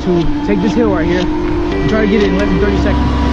to take this hill right here and try to get it in less than 30 seconds.